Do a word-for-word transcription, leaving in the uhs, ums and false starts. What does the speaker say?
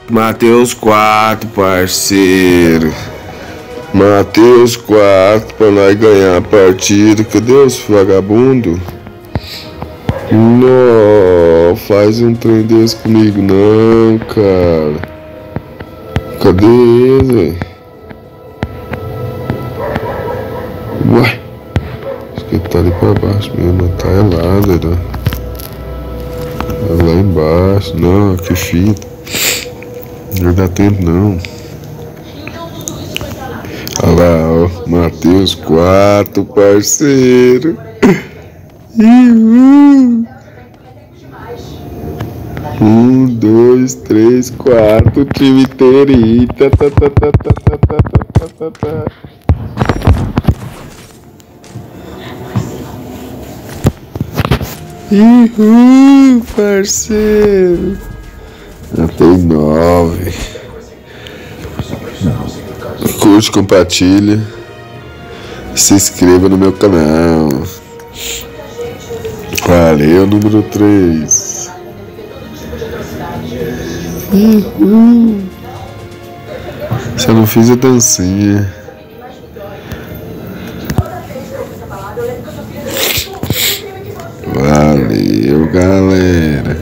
Matei os quatro, parceiro. Matei os quatro pra nós ganhar a partida. Cadê os vagabundos? Não, faz um trem desse comigo não, cara. Cadê ele, velho? Ué, acho que ele tá ali pra baixo mesmo. Tá é lá, velho. É lá embaixo. Não, que fita. Não dá tempo não. Olha lá, ó. Matei os quatro, parceiro. Uhul. Um, dois, três, quatro, time inteirinho. Tá, tá, tá, tá, tá, tá, tá, tá, tá, tá. Uhul, parceiro. Matei nove. Curte, compartilha. Se inscreva no meu canal. Valeu, número três. Uhul. Só não fiz a dancinha. Valeu, galera.